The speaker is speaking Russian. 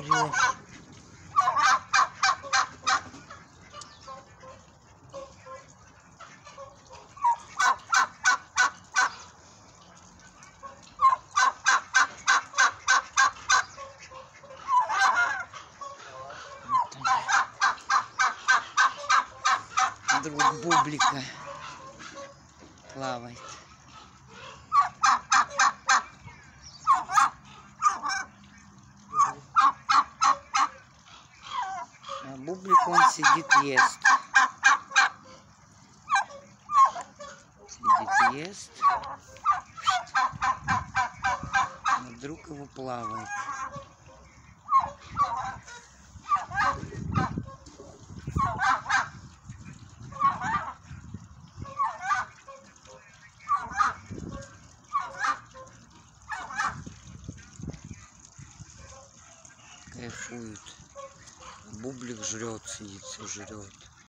орешь? Друг Бублика плавает. А Бублик он сидит, ест. Сидит, ест. А друг его плавает. Кайфует. Бублик жрет, сидит, все жрет.